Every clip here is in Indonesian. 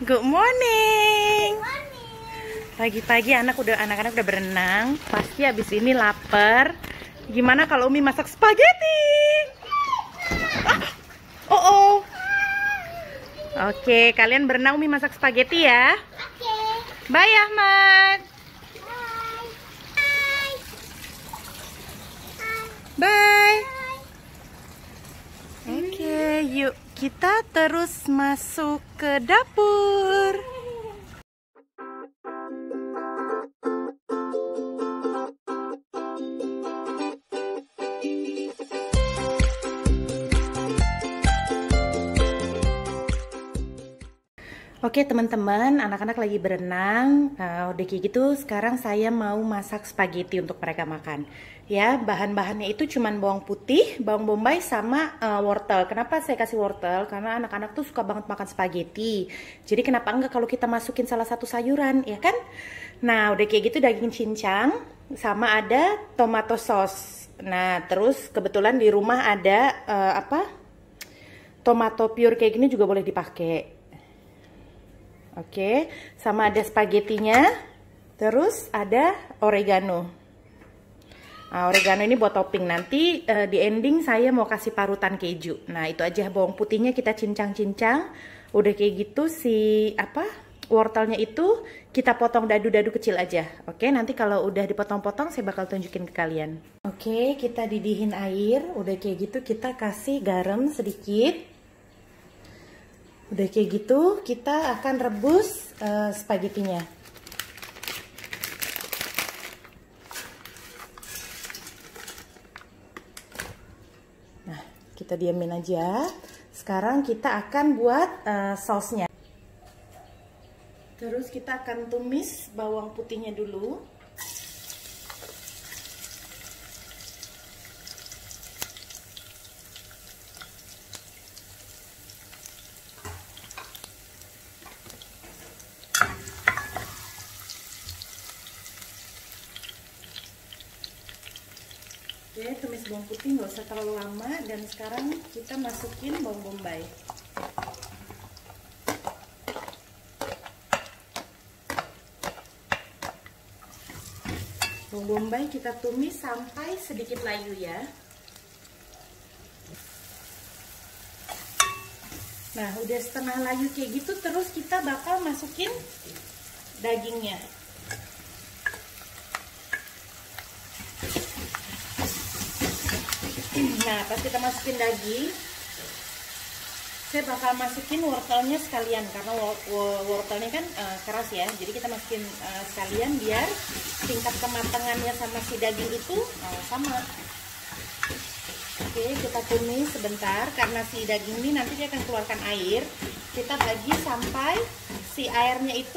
Good morning. Pagi-pagi anak-anak udah berenang. Pasti abis ini lapar. Gimana kalau Umi masak spaghetti? Oh. Oke, kalian berenang, Umi masak spaghetti ya. Bye Ahmad. Bye. Oke, yuk kita terus masuk ke dapur. Oke teman-teman, anak-anak lagi berenang. Udah kayak gitu, sekarang saya mau masak spaghetti untuk mereka makan. Ya, bahan-bahannya itu cuman bawang putih, bawang bombay, sama wortel. Kenapa saya kasih wortel? Karena anak-anak tuh suka banget makan spaghetti. Jadi kenapa enggak kalau kita masukin salah satu sayuran, ya kan? Nah, udah kayak gitu daging cincang, sama ada tomato sauce. Nah, terus kebetulan di rumah ada tomato pure kayak gini juga boleh dipakai. Oke, sama ada spagettinya, terus ada oregano. Nah, oregano ini buat topping. Nanti di ending saya mau kasih parutan keju. Nah, itu aja, bawang putihnya kita cincang-cincang. Udah kayak gitu wortelnya itu kita potong dadu-dadu kecil aja. Oke, nanti kalau udah dipotong-potong saya bakal tunjukin ke kalian. Oke, kita didihin air. Udah kayak gitu kita kasih garam sedikit. Udah kayak gitu, kita akan rebus spagettinya. Nah, kita diamin aja. Sekarang kita akan buat sausnya. Terus kita akan tumis bawang putihnya dulu. Oke, tumis bawang putih nggak usah terlalu lama, dan sekarang kita masukin bawang bombay. Bawang bombay kita tumis sampai sedikit layu ya. Nah, udah setengah layu kayak gitu, terus kita bakal masukin dagingnya. Nah, pas kita masukin daging, saya bakal masukin wortelnya sekalian, karena wortelnya kan keras ya. Jadi kita masukin sekalian biar tingkat kematangannya sama si daging itu sama. Oke, kita tumis sebentar karena si daging ini nanti dia akan keluarkan air. Kita bagi sampai si airnya itu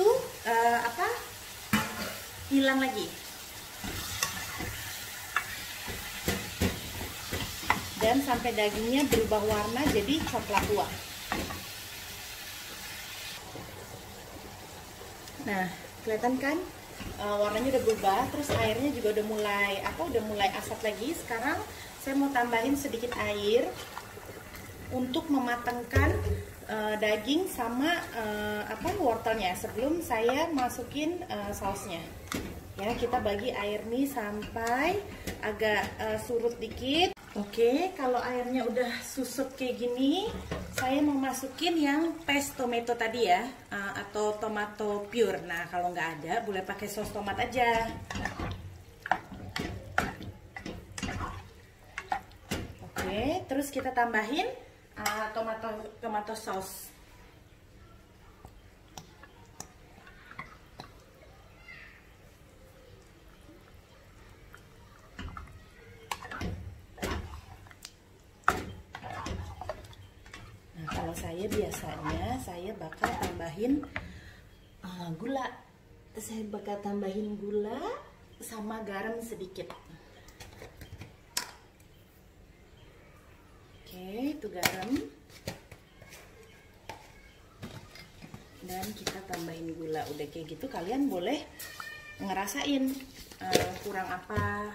hilang lagi. Dan sampai dagingnya berubah warna jadi coklat tua. Nah, kelihatan kan warnanya udah berubah, terus airnya juga udah mulai asat lagi. Sekarang saya mau tambahin sedikit air untuk mematangkan daging sama wortelnya sebelum saya masukin sausnya. Ya, kita bagi air nih sampai agak surut dikit. Oke, kalau airnya udah susut kayak gini, saya mau masukin yang paste tomato tadi ya, atau tomato pure. Nah, kalau nggak ada, boleh pakai saus tomat aja. Oke, terus kita tambahin tomato sauce. Kalau saya biasanya bakal tambahin gula. Saya bakal tambahin gula sama garam sedikit. Oke, itu garam. Dan kita tambahin gula. Udah kayak gitu kalian boleh ngerasain kurang apa.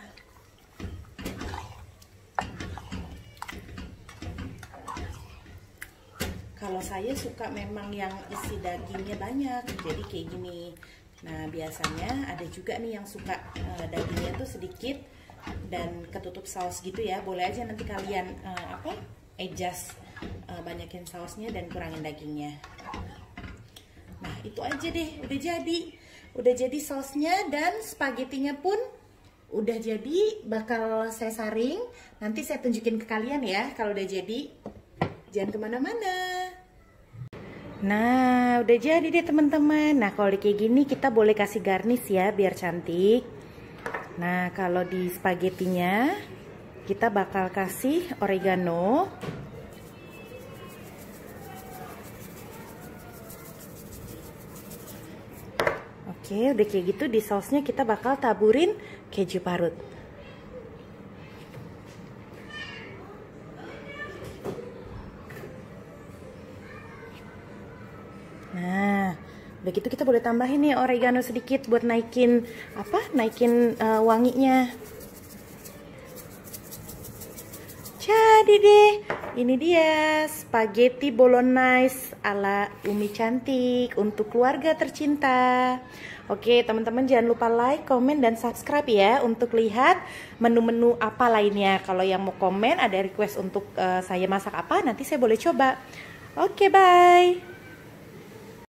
kalau saya suka memang yang isi dagingnya banyak, jadi kayak gini. Nah biasanya ada juga nih yang suka dagingnya tuh sedikit dan ketutup saus gitu ya. Boleh aja nanti kalian adjust, banyakin sausnya dan kurangin dagingnya. Nah itu aja deh, udah jadi sausnya dan spagettinya pun udah jadi. Bakal saya saring, nanti saya tunjukin ke kalian ya kalau udah jadi. Jangan kemana-mana. Nah udah jadi deh teman-teman. Nah kalau kayak gini kita boleh kasih garnish ya biar cantik. Nah kalau di spagettinya kita bakal kasih oregano. Oke, udah kayak gitu di sausnya kita bakal taburin keju parut. Nah, udah gitu kita boleh tambahin nih oregano sedikit buat naikin wanginya. Jadi deh, ini dia spaghetti bolognese ala Umi Cantik untuk keluarga tercinta. Oke teman-teman, jangan lupa like, komen, dan subscribe ya untuk lihat menu-menu apa lainnya. Kalau yang mau komen ada request untuk saya masak apa, nanti saya boleh coba. Oke, bye.